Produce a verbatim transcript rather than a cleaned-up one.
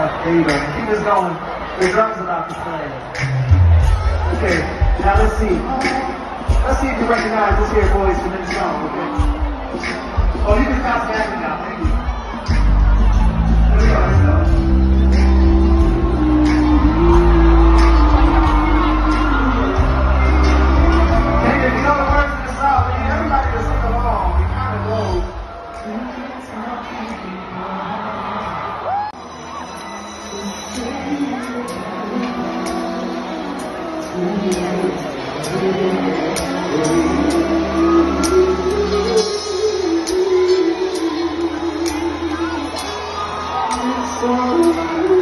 There you go. Keep this going. The drum's about to play. Okay, now let's see. Let's see if you recognize this here Boyz from this song, okay? Oh, you can bounce back now. Thank you. There we go. There we go. Hey, if you know the words of the song, we need everybody to sing along. We kind of go. So